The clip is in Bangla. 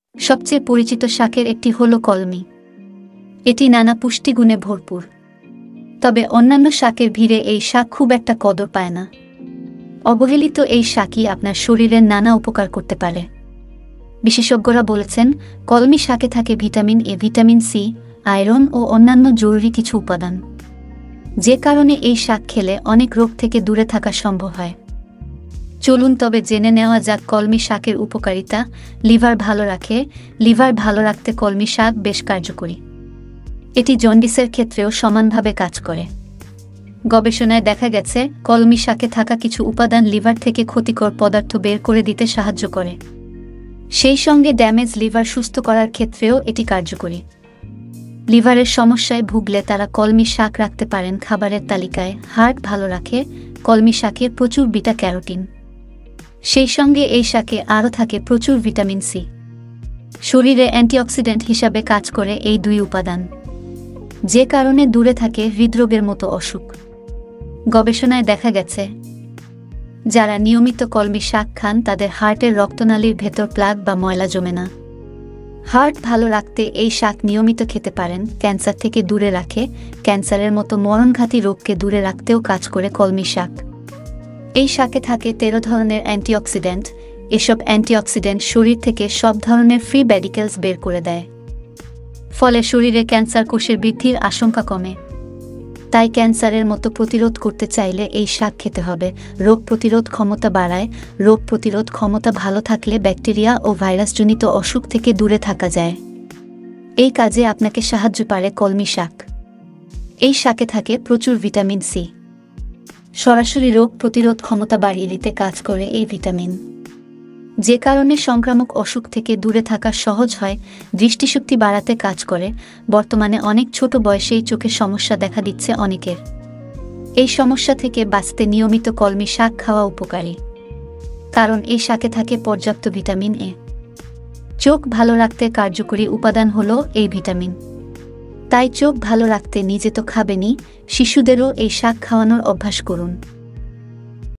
সবচেয়ে পরিচিত শাকের একটি হল কলমি। এটি নানা পুষ্টিগুণে ভরপুর, তবে অন্যান্য শাকের ভিড়ে এই শাক খুব একটা কদর পায় না। অবহেলিত এই শাকই আপনার শরীরের নানা উপকার করতে পারে। বিশেষজ্ঞরা বলেছেন, কলমি শাকে থাকে vitamin A, vitamin C, iron ও অন্যান্য জরুরি কিছু উপাদান, যে কারণে এই শাক খেলে অনেক রোগ থেকে দূরে থাকা সম্ভব হয়। চলুন তবে জেনে নেওয়া যাক কলমি শাকের উপকারিতা। লিভার ভালো রাখে। লিভার ভালো রাখতে কলমি শাক বেশ কার্যকরী। এটি জন্ডিসের ক্ষেত্রেও সমানভাবে কাজ করে। গবেষণায় দেখা গেছে, কলমি শাকে থাকা কিছু উপাদান লিভার থেকে ক্ষতিকর পদার্থ বের করে দিতে সাহায্য করে। সেই সঙ্গে ড্যামেজ লিভার সুস্থ করার ক্ষেত্রেও এটি কার্যকরী। লিভারের সমস্যায় ভুগলে তারা কলমি শাক রাখতে পারেন খাবারের তালিকায়। হার্ট ভালো রাখে। কলমি শাকে প্রচুর বিটা ক্যারোটিন, সেই সঙ্গে এই শাকে আরও থাকে প্রচুর ভিটামিন সি। শরীরে অ্যান্টিঅক্সিডেন্ট হিসাবে কাজ করে এই দুই উপাদান, যে কারণে দূরে থাকে হৃদরোগের মতো অসুখ। গবেষণায় দেখা গেছে, যারা নিয়মিত কলমি শাক খান তাদের হার্টের রক্তনালীর ভেতর প্লাগ বা ময়লা জমে না। হার্ট ভালো রাখতে এই শাক নিয়মিত খেতে পারেন। ক্যান্সার থেকে দূরে রাখে। ক্যান্সারের মতো মরণঘাতী রোগকে দূরে রাখতেও কাজ করে কলমি শাক। এই শাকে থাকে 13 ধরনের অ্যান্টিঅক্সিডেন্ট। এসব অ্যান্টিঅক্সিডেন্ট শরীর থেকে সব ধরনের ফ্রি র্যাডিক্যালস বের করে দেয়, ফলে শরীরে ক্যান্সার কোষের বৃদ্ধির আশঙ্কা কমে। তাই ক্যান্সারের মতো প্রতিরোধ করতে চাইলে এই শাক খেতে হবে। রোগ প্রতিরোধ ক্ষমতা বাড়ায়। রোগ প্রতিরোধ ক্ষমতা ভালো থাকলে ব্যাকটেরিয়া ও ভাইরাসজনিত অসুখ থেকে দূরে থাকা যায়। এই কাজে আপনাকে সাহায্য করে কলমি শাক। এই শাকে থাকে প্রচুর ভিটামিন সি। সরাসরি রোগ প্রতিরোধ ক্ষমতা বাড়িয়ে দিতে কাজ করে এই ভিটামিন, যে কারণে সংক্রামক অসুখ থেকে দূরে থাকা সহজ হয়। দৃষ্টিশক্তি বাড়াতে কাজ করে। বর্তমানে অনেক ছোট বয়সেই চোখের সমস্যা দেখা দিচ্ছে অনেকের। এই সমস্যা থেকে বাঁচতে নিয়মিত কলমি শাক খাওয়া উপকারী, কারণ এই শাকে থাকে পর্যাপ্ত ভিটামিন এ। চোখ ভালো রাখতে কার্যকরী উপাদান হলো এই ভিটামিন। তাই চোখ ভালো রাখতে নিজে তো খাবেনই, শিশুদেরও এই শাক খাওয়ানোর অভ্যাস করুন।